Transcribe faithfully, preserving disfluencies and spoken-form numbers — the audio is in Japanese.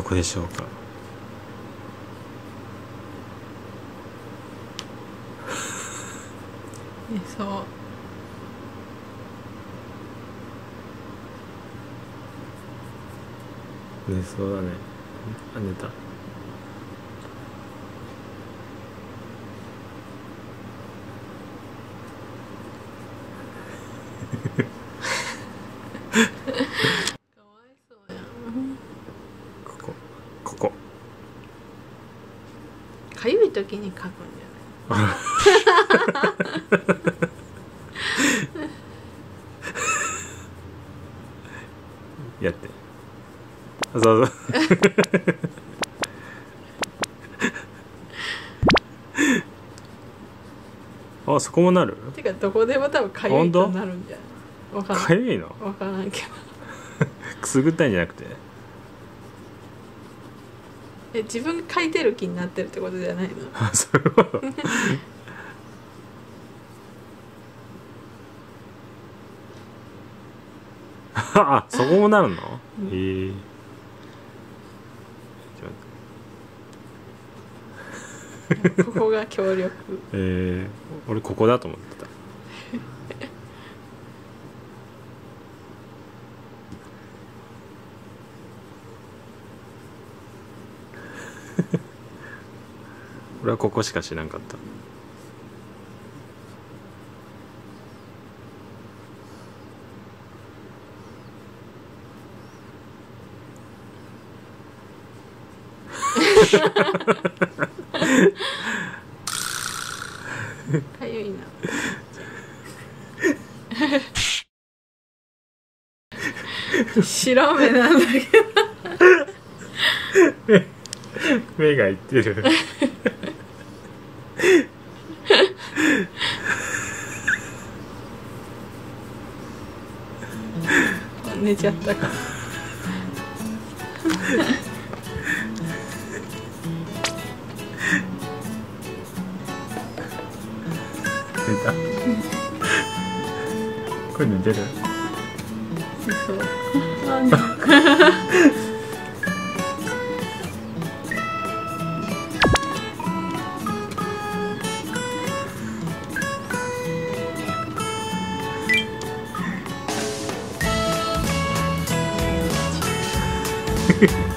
こでしょうか。 寝そう。 寝そうだね。あ、寝た。 かわいそうやん。 ここここかゆい時に書くんじゃない？ やって。そうそう。あ、そこもなる？ てかどこでも多分かゆいとなるんじゃない？わからん。 かゆいの？ わからんけど。 くすぐったいんじゃなくて？ え、自分が書いてる気になってるってことじゃないの？ あ、そういうこと。あ、そこもなるの？ うん、 へえ。 ここが強力。 えー、俺ここだと思ってた。俺はここしか知らんかった。 かゆいな。白目なんだけど。 目がいってる。 寝ちゃったか。 寝た。これ寝てる？ そう。 フフ。